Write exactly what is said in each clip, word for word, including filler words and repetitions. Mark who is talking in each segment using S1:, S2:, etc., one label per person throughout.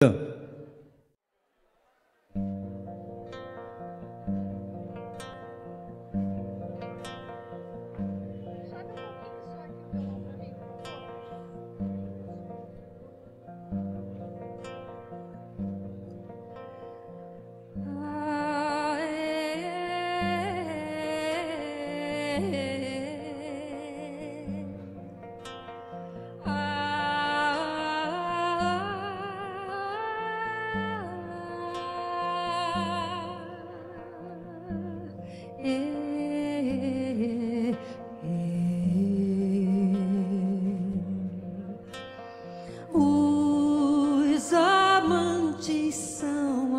S1: Os amantes são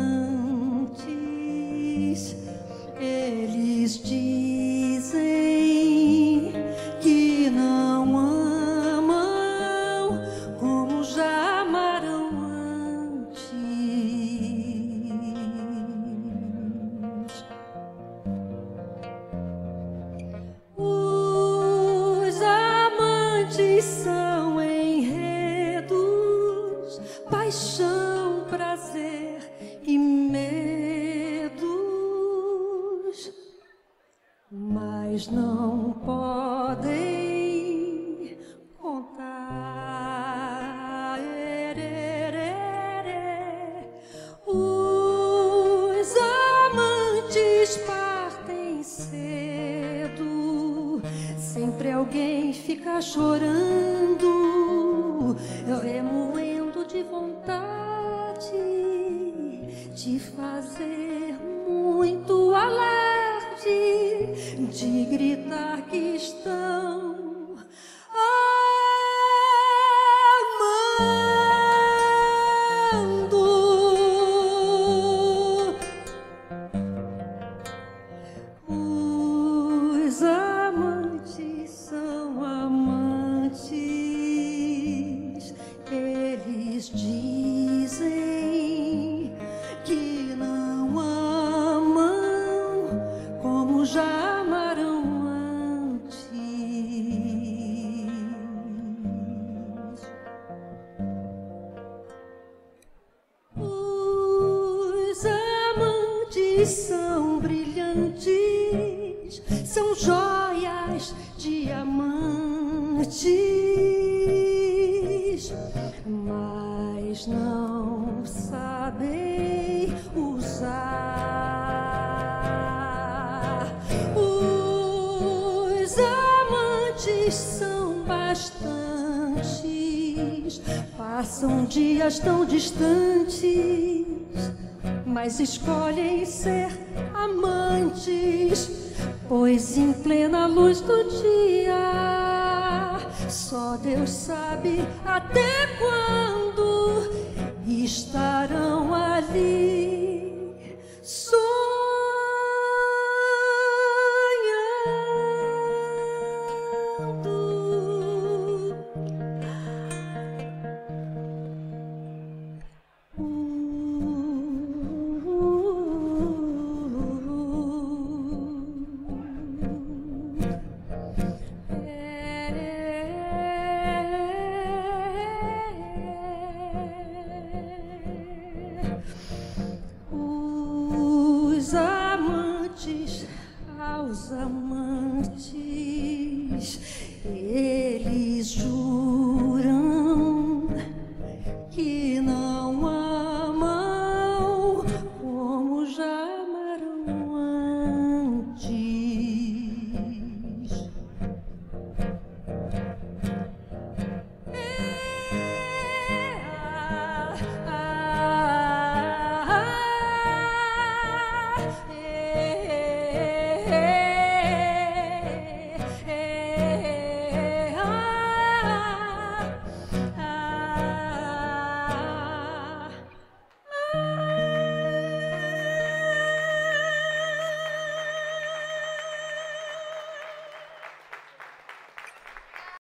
S1: amantes, eles dizem que não amam como já amaram antes. Os amantes são enredos, paixão, prazer e medos, mas não podem contar. Os amantes partem cedo, sempre alguém fica chorando, remoendo de vontade de fazer muito alarde, de gritar que estão amando. Os amantes são amantes, eles dizem que não amam como já amaram antes. Os amantes são brilhantes, são joias, diamantes, mas não sabem usar. Os amantes são bastantes, passam dias tão distantes, mas escolhem ser amantes, pois em plena luz do dia só Deus sabe até quando